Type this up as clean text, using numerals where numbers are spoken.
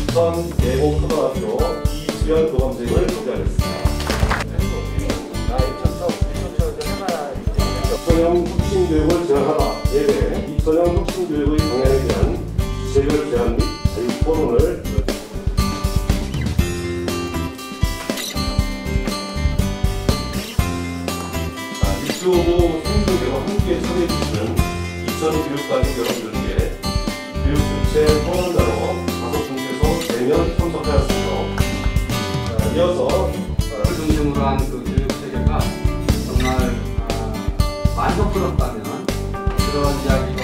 인천예고초등학교 이수연 교감생을 소개하겠습니다. 입소년 혁신교육을 제안하다 예배 입소년 혁신교육의 방향에 대한 주제별 제안 및 자유토론을 입교부 성교계와 함께 참여해주시는 이천교육과정 여러분들께 교육주체 토론자로 5분께서 대면 참석하였습니다. 이어서 중심으로 한 그 교육체계가 정말 만족스럽다면 그런 이야기가